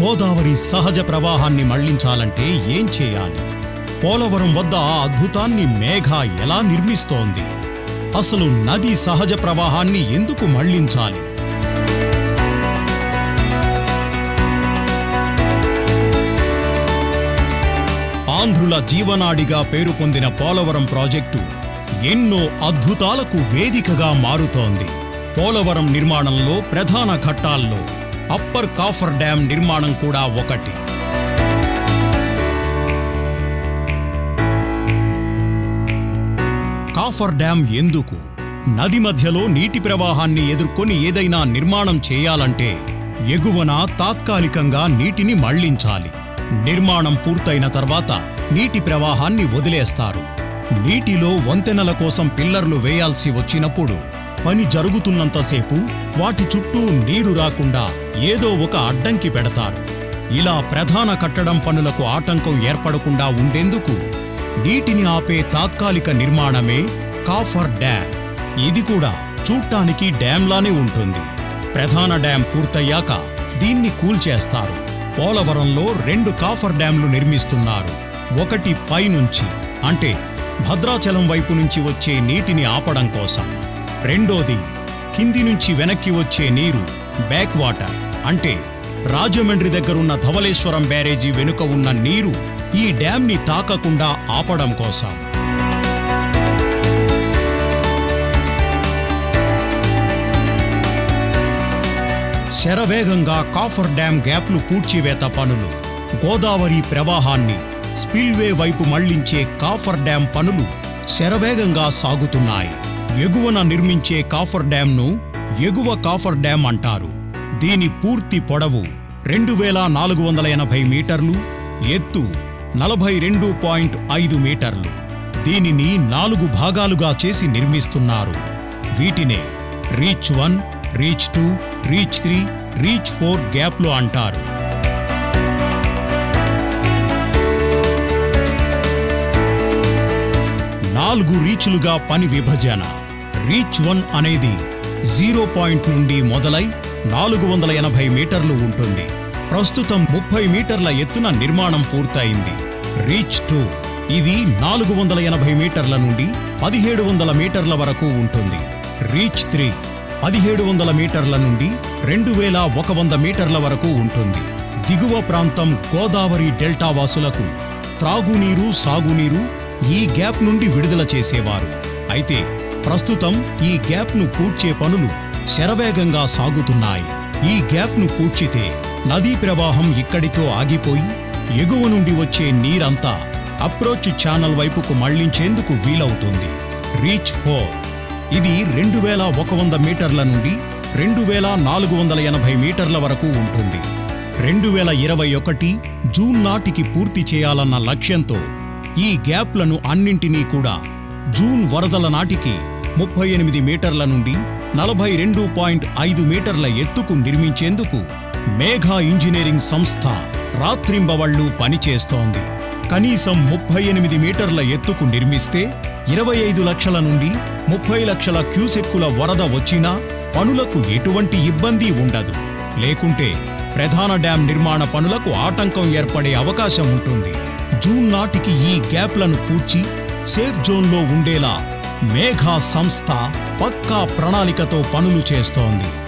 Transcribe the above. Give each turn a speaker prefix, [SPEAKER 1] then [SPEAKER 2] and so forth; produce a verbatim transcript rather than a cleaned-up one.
[SPEAKER 1] గోదావరి సహజ ప్రవాహాన్ని మళ్లించాలంటే ఏం చేయాలి? పోలవరం వద్ద ఆ అద్భుతాన్ని మేఘ ఎలా నిర్మిస్తోంది? అసలు నది సహజ ప్రవాహాన్ని ఎందుకు మళ్లించాలి? ఆంధ్రుల జీవనాడిగా పేరు పొందిన పోలవరం ప్రాజెక్టు ఎన్నో అద్భుతాలకు వేదికగా మారుతోంది. పోలవరం నిర్మాణంలో ప్రధాన ఘట్టాల్లో అప్పర్ కాఫర్ డ్యాం నిర్మాణం కూడా ఒకటి. కాఫర్ డ్యాం ఎందుకు? నది మధ్యలో నీటి ప్రవాహాన్ని ఎదుర్కొని ఏదైనా నిర్మాణం చేయాలంటే ఎగువన తాత్కాలికంగా నీటిని మళ్లించాలి. నిర్మాణం పూర్తయిన తర్వాత నీటి ప్రవాహాన్ని వదిలేస్తారు. నీటిలో వంతెనల కోసం పిల్లర్లు వేయాల్సి వచ్చినప్పుడు పని జరుగుతున్నంతసేపు వాటి చుట్టూ నీరు రాకుండా ఏదో ఒక అడ్డంకి పెడతారు. ఇలా ప్రధాన కట్టడం పనులకు ఆటంకం ఏర్పడకుండా ఉండేందుకు నీటిని ఆపే తాత్కాలిక నిర్మాణమే కాఫర్ డ్యాం. ఇది కూడా చూడ్డానికి డ్యాంలానే ఉంటుంది. ప్రధాన డ్యాం పూర్తయ్యాక దీన్ని కూల్చేస్తారు. పోలవరంలో రెండు కాఫర్ డ్యాంలు నిర్మిస్తున్నారు. ఒకటి పైనుంచి అంటే భద్రాచలం వైపు నుంచి వచ్చే నీటిని ఆపడం కోసం, రెండోది కింది నుంచి వెనక్కి వచ్చే నీరు బ్యాక్ వాటర్ అంటే రాజమండ్రి దగ్గరున్న ధవళేశ్వరం బ్యారేజీ వెనుక ఉన్న నీరు ఈ డ్యాంని తాకకుండా ఆపడం కోసం. శరవేగంగా కాఫర్ డ్యాం గ్యాప్లు పూడ్చివేత పనులు, గోదావరి ప్రవాహాన్ని స్పిల్వే వైపు మళ్లించే కాఫర్ డ్యాం పనులు శరవేగంగా సాగుతున్నాయి. ఎగువన నిర్మించే కాఫర్ డ్యాంను ఎగువ కాఫర్ డ్యాం అంటారు. దీని పూర్తి పొడవు రెండు వేల నాలుగు వందల ఎనభై మీటర్లు, ఎత్తు నలభై రెండు పాయింట్ ఐదు మీటర్లు. దీనిని నాలుగు భాగాలుగా చేసి నిర్మిస్తున్నారు. వీటినే reach one, reach two, reach three, reach four గ్యాప్లు అంటారు. నాలుగు రీచ్లుగా పని విభజన. రీచ్ వన్ అనేది జీరో పాయింట్ నుండి మొదలై నాలుగు వందల ఎనభై మీటర్లు ఉంటుంది. ప్రస్తుతం ముప్పై మీటర్ల ఎత్తున నిర్మాణం పూర్తయింది. రీచ్ టూ ఇది నాలుగు వందల ఎనభై మీటర్ల నుండి పదిహేడు వందల మీటర్ల వరకు ఉంటుంది. రీచ్ త్రీ పదిహేడు వందల మీటర్ల నుండి రెండు వేల ఒక వంద మీటర్ల వరకు ఉంటుంది. దిగువ ప్రాంతం గోదావరి డెల్టా వాసులకు త్రాగునీరు, సాగునీరు ఈ గ్యాప్ నుండి విడుదల చేసేవారు. అయితే ప్రస్తుతం ఈ గ్యాప్ను పూడ్చే పనులు శరవేగంగా సాగుతున్నాయి. ఈ గ్యాప్ను పూడ్చితే నదీ ప్రవాహం ఇక్కడితో ఆగిపోయి ఎగువ నుండి వచ్చే నీరంతా అప్రోచ్ ఛానల్ వైపుకు మళ్లించేందుకు వీలవుతుంది. రీచ్ ఫోర్ ఇది రెండు వేల ఒక వంద మీటర్ల నుండి రెండు వేల నాలుగు వందల ఎనభై మీటర్ల వరకు ఉంటుంది. రెండు వేల ఇరవై ఒకటి జూన్ నాటికి పూర్తి చేయాలన్న లక్ష్యంతో ఈ గ్యాప్లను అన్నింటినీ కూడా జూన్ వరదల నాటికి ముప్పై ఎనిమిది మీటర్ల నుండి నలభై రెండు పాయింట్ ఐదు మీటర్ల ఎత్తుకు నిర్మించేందుకు మేఘా ఇంజనీరింగ్ సంస్థ రాత్రింబవళ్లు పనిచేస్తోంది. కనీసం ముప్పై ఎనిమిది మీటర్ల ఎత్తుకు నిర్మిస్తే ఇరవై ఐదు లక్షల నుండి ముప్పై లక్షల క్యూసెక్కుల వరద వచ్చినా పనులకు ఎటువంటి ఇబ్బంది ఉండదు. లేకుంటే ప్రధాన డ్యాం నిర్మాణ పనులకు ఆటంకం ఏర్పడే అవకాశం ఉంటుంది. జూన్ నాటికి ఈ గ్యాప్లను పూడ్చి సేఫ్ జోన్లో ఉండేలా మేఘా సంస్థ పక్కా ప్రణాళికతో పనులు చేస్తోంది.